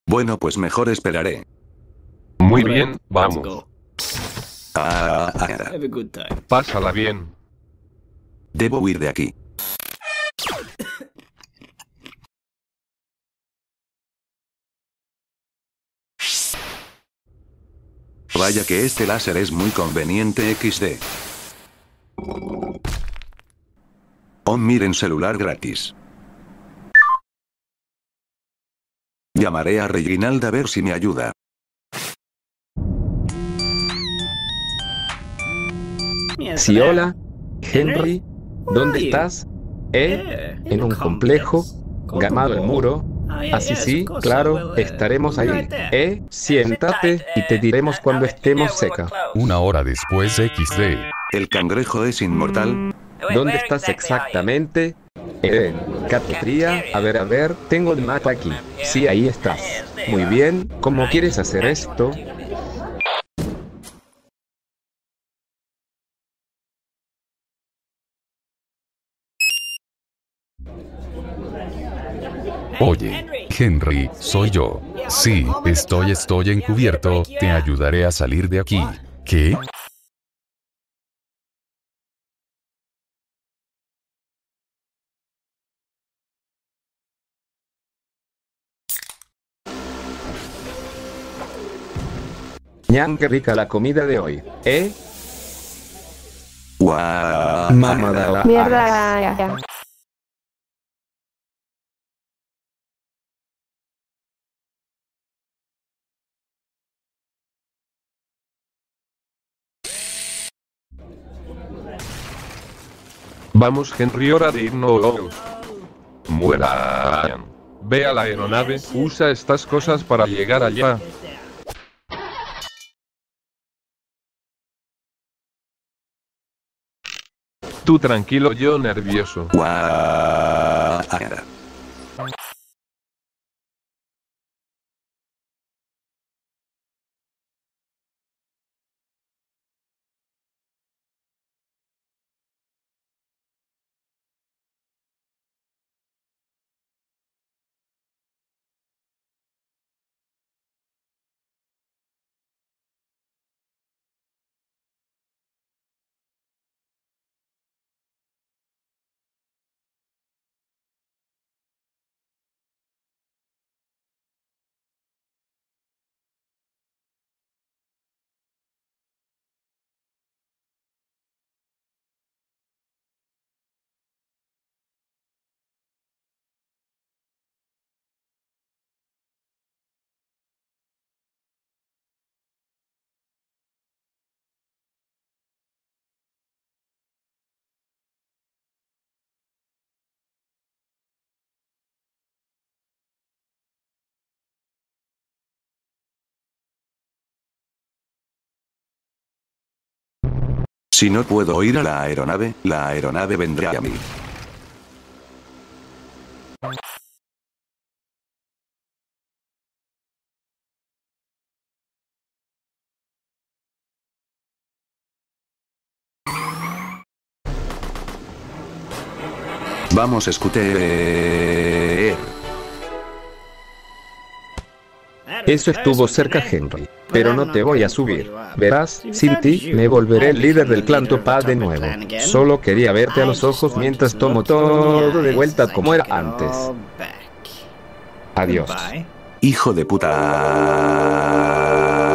Bueno, pues mejor esperaré. Muy bien, vamos. Go. Ah, Have a good time. Pásala bien. debo huir de aquí. Vaya que este láser es muy conveniente XD. Oh, miren, celular gratis. Llamaré a Reginald a ver si me ayuda. Yes, Sí, there. hola. Henry, ¿dónde estás? En un complejo llamado El Muro. Así sí, claro, estaremos ahí. Siéntate y te diremos cuando estemos cerca. Una hora después XD. ¿El cangrejo es inmortal? ¿Dónde estás exactamente? En Cafetería. A ver, tengo el mapa aquí. Sí, ahí estás. Muy bien, ¿cómo quieres hacer esto? Oye, Henry, soy yo. Sí, estoy encubierto, te ayudaré a salir de aquí. ¿Qué? Ñam, qué rica la comida de hoy. ¡Guau! Mamada. Mierda, ya. Vamos, Henry, hora de irnos. Muera. Ve a la aeronave, usa estas cosas para llegar allá. Tú tranquilo, yo nervioso. ¡Guau! Si no puedo ir a la aeronave vendrá a mí. Vamos, Scooter. Eso estuvo cerca, Henry. Pero no te voy a subir. Verás, sin ti, me volveré el líder del clan Topaz de nuevo. Solo quería verte a los ojos mientras tomo todo de vuelta como era antes. Adiós. Hijo de puta.